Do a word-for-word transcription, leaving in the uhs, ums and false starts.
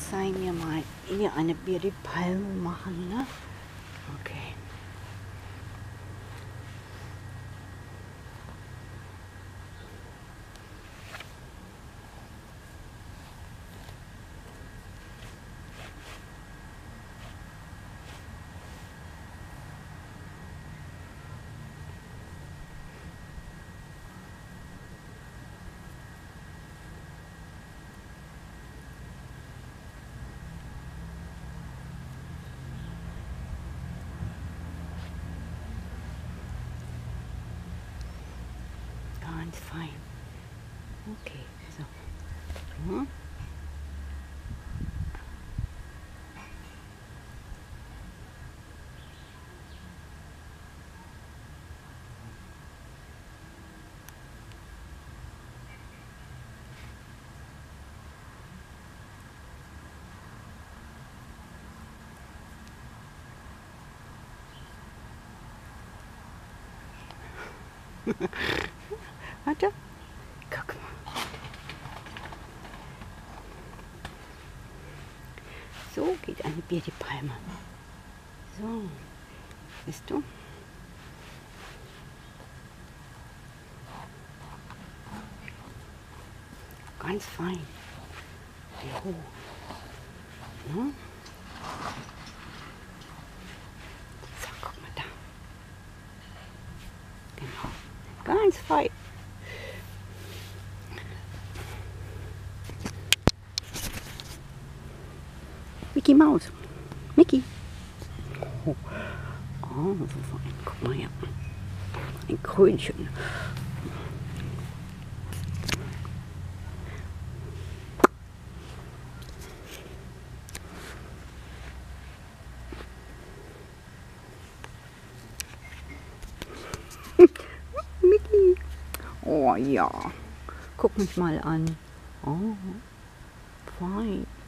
sei mir mal hier eine Birdi-Palme machen, ne? Okay. Ganz fein. Okay, so. Hm. Warte. Guck mal. So geht eine Birdi-Palme. So. Siehst du? Ganz fein. Jo. Ne? So, guck mal da. Genau. Ganz fein. Mickey Maus. Mickey. Oh, oh, so fein. Guck mal hier. Ein Krönchen. Mickey. Oh ja. Guck mich mal an. Oh, fein.